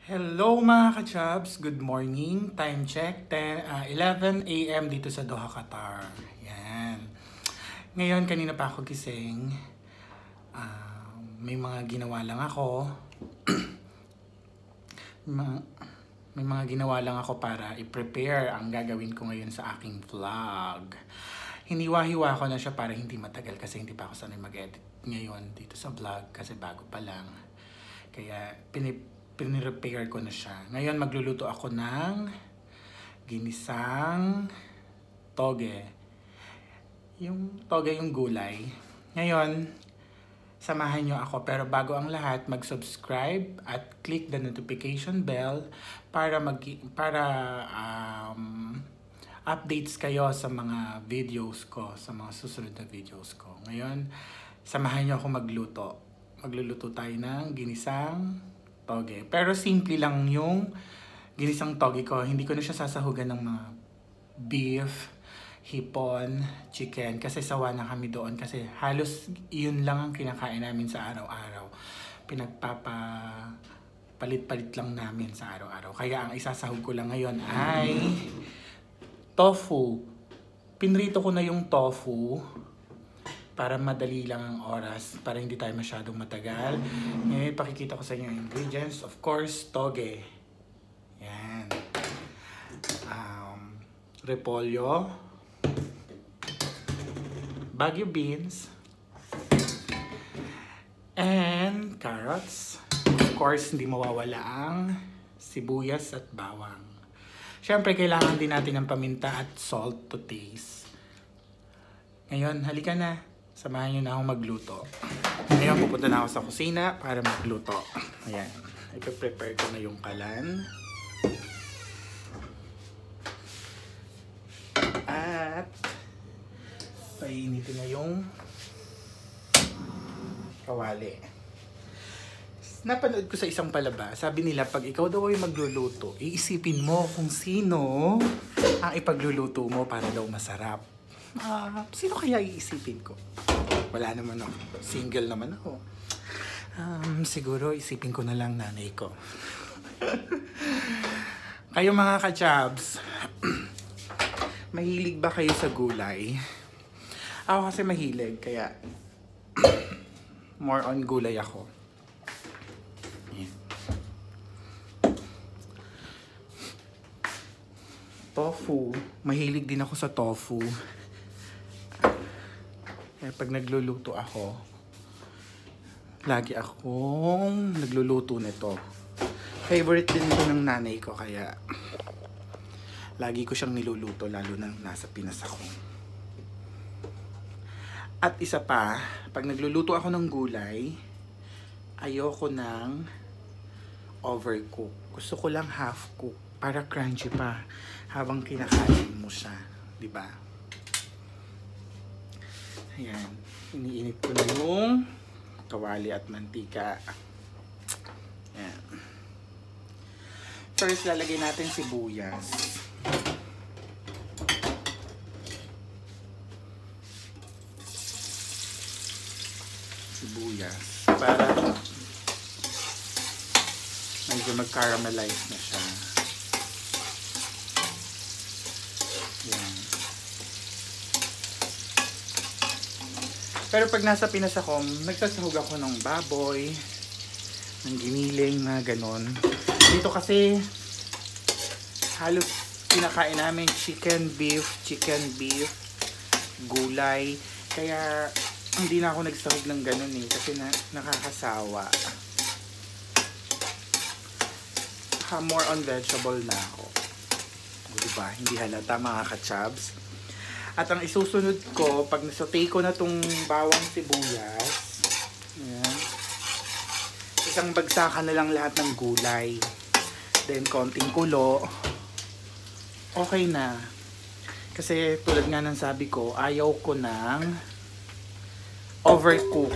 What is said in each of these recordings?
Hello mga ka-chubs! Good morning. Time check, 11 a.m. dito sa Doha, Qatar. Yan. Ngayon, kanina pa ako gising. May mga ginawa lang ako. may mga ginawa lang ako para i-prepare ang gagawin ko ngayon sa aking vlog. Hiniwa-hiwa ko na siya para hindi matagal kasi hindi pa ako sanay mag-edit ngayon dito sa vlog kasi bago pa lang. Kaya pinirepare ko na siya. Ngayon magluluto ako ng ginisang toge. Yung toge yung gulay. Ngayon, samahan nyo ako. Pero bago ang lahat, mag-subscribe at click the notification bell para updates kayo sa mga videos ko, sa mga susunod na videos ko. Ngayon, samahan nyo ako magluto. Magluluto tayo ng ginisang toge. Pero simple lang yung ginisang toge ko. Hindi ko na siya sasahugan ng mga beef, hipon, chicken. Kasi sawa na kami doon. Kasi halos yun lang ang kinakain namin sa araw-araw. Palit-palit lang namin sa araw-araw. Kaya ang isasahog ko lang ngayon ay tofu. Pinrito ko na yung tofu para madali lang ang oras, para hindi tayo masyadong matagal. Ngayon, pakikita ko sa inyo yung ingredients. Of course, toge. Yan. Repolyo. Baguio beans. And carrots. Of course, hindi mawawala ang sibuyas at bawang. Siyempre, kailangan din natin ng paminta at salt to taste. Ngayon, halika na. Samahan nyo na akong magluto. Ngayon, pupunta na ako sa kusina para magluto. Ayan. Ipe-prepare ko na yung kalan. At painitin na yung kawali. Napanood ko sa isang palabas, sabi nila pag ikaw daw ay magluluto, iisipin mo kung sino ang ipagluluto mo para daw masarap. Sino kaya iisipin ko? Wala naman ako. Single naman ako. Siguro isipin ko na lang nanay ko. Kayo mga ka-chubs, mahilig ba kayo sa gulay? Ako kasi mahilig, kaya more on gulay ako. Yan. Tofu. Mahilig din ako sa tofu. Kaya pag nagluluto ako, lagi akong nagluluto nito. Favorite din ito ng nanay ko, kaya lagi ko siyang niluluto, lalo na nasa Pinas ako. At isa pa, pag nagluluto ako ng gulay, ayoko ng overcook. Gusto ko lang half cook para crunchy pa habang kinakain mo siya, di ba? Ayan, iniinit ko na yung kawali at mantika. Ayan. First, lalagay natin sibuyas. Sibuyas. Para medyo mag-caramelize na siya. Ayan. Pero pag nasa Pinas ako, nagsasahog ako ng baboy, ng giniling, mga ganon. Dito kasi, halos kinakain namin chicken, beef, gulay. Kaya, hindi na ako nagsahog ng ganon kasi nakakasawa. More on vegetable na ako. Diba? Hindi halata mga ka-chubs. At ang isusunod ko, pag nasaute ko na tong bawang sibuyas, ayan, isang bagsakan na lang lahat ng gulay. Then, konting kulo. Okay na. Kasi, tulad nga ng sabi ko, ayaw ko ng overcook.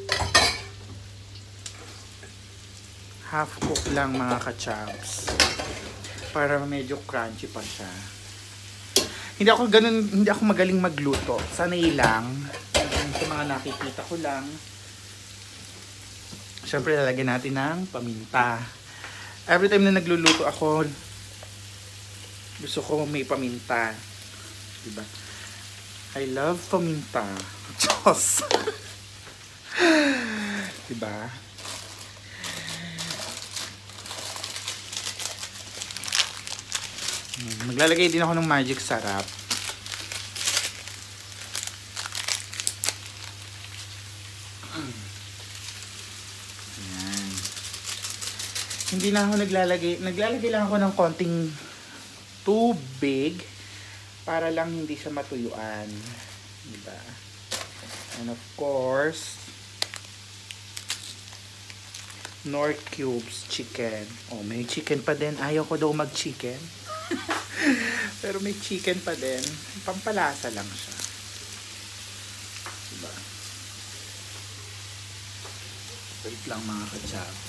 Half cook lang mga ka-chubs. Para medyo crunchy pa siya. Hindi ako magaling magluto. Sanay lang. Sa mga nakikita ko lang. Siyempre, lalagyan natin ng paminta. Every time na nagluluto ako, gusto ko may paminta. Diba? I love paminta. Diyos! Diba? Maglalagay din ako ng magic sarap. Ayan. Hindi na ako naglalagay. Naglalagay lang ako ng konting tubig para lang hindi siya matuyuan. Diba? And of course, Knorr cubes chicken. Oh, may chicken pa din. Ayaw ko daw mag-chicken. Pero may chicken pa din. Pampalasa lang siya. Diba? Wait lang mga ka-chaps.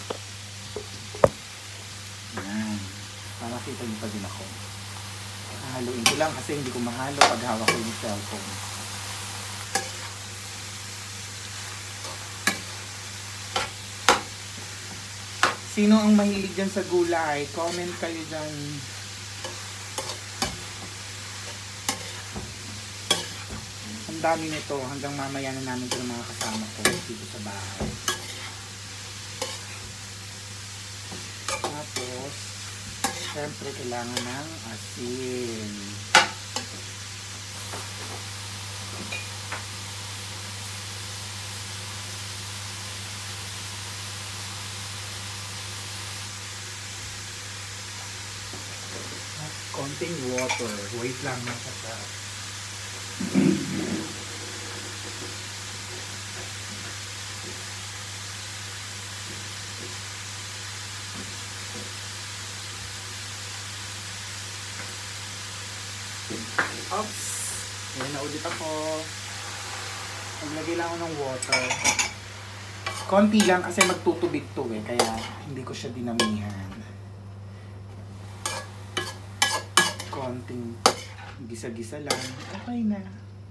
Ayan. Para kita niyo pa din ako. Haluin ko lang kasi hindi ko mahalo pag hawak ko yung cellphone. Sino ang mahilig dyan sa gulay? Comment kayo dyan. Ang dami nito. Hanggang mamaya na namin ito ng mga kasama ko dito sa bahay. Tapos, syempre kailangan ng asin. Konting water. Wait lang mga ka-chaps. Oops! Ayan na ulit ako. Maglagay lang ako ng water. Konti lang kasi magtutubig to eh. Kaya hindi ko siya dinamihan. Konting gisa-gisa lang. Okay na.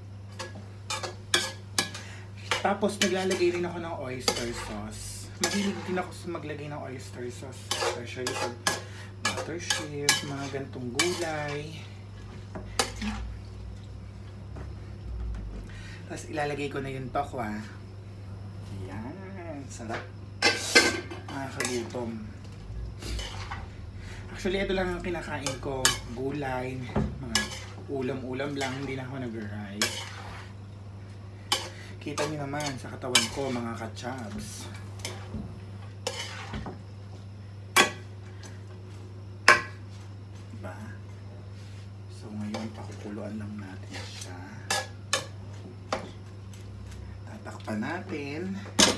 Tapos naglalagay rin ako ng oyster sauce. Mahilig din ako sa maglagay ng oyster sauce. Especially pag butter shrimp, mga gantong gulay. Tapos ilalagay ko na yung tokwa. Ayan. Sarap. Nakakagutom. Actually, ito lang ang kinakain ko. Gulay. Mga ulam-ulam lang. Hindi na ako nag-rice. Kita niyo naman sa katawan ko, mga ka-chaps. Diba? So, ngayon, pakukuluan lang natin siya. Tatakpan natin.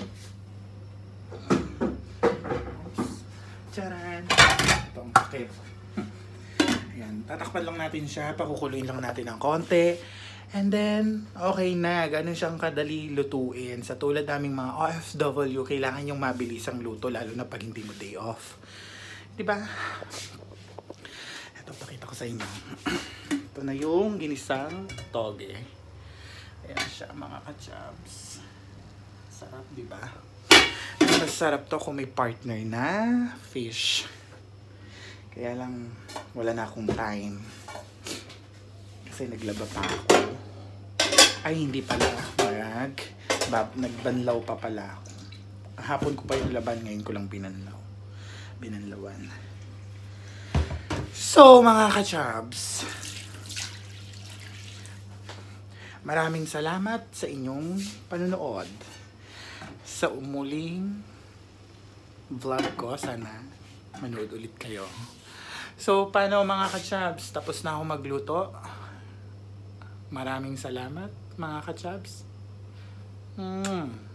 Oops. Charan! Ito ang takip. Ayan, tatakpan lang natin siya. Pakukuluin lang natin ng konti. And then, okay na. Ganun siyang kadali lutuin. Sa tulad naming mga OFW, kailangan yung mabilisang luto, lalo na pag hindi mo day off. Diba? Ito, pakita ko sa inyo. Ito na yung ginisang toge. Ayan siya, mga ka-chaps. Sarap, diba? Masarap to kung may partner na fish. Kaya lang, wala na akong time. Kasi naglaba pa ako. Ay, hindi pala. Nagbanlaw pa pala ako. Kahapon ko pa yung laban, ngayon ko lang binanlawan. So, mga ka-chaps, maraming salamat sa inyong panonood. Sa umuling vlog ko, sana manood ulit kayo. So, paano mga ka-chaps? Tapos na ako magluto. Maraming salamat mga ka-chaps.